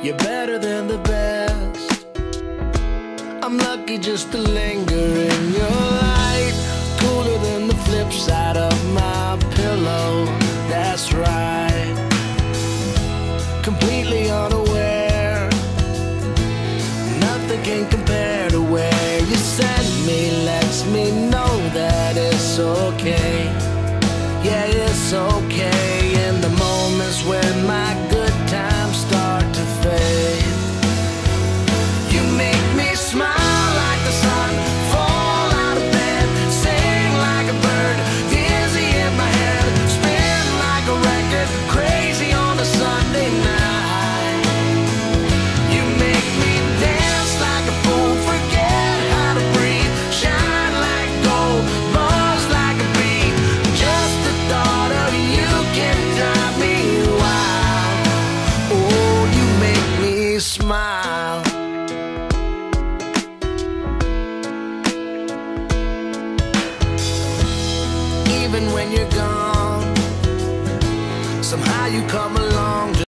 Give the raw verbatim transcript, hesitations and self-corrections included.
You're better than the best. I'm lucky just to linger in your light. Cooler than the flip side of my pillow. That's right. Completely unaware. Nothing can compare to where you send me. Lets me know that it's okay. Yeah, it's okay. In the moments when my good times start to fade, you make me smile like the sun, fall out of bed, sing like a bird, dizzy in my head, spin like a record, crazy on a Sunday night. You make me dance like a fool, forget how to breathe, shine like gold, buzz like a bee. Just the thought of you can drive me wild. Oh, you make me smile. Even when you're gone, somehow you come alive.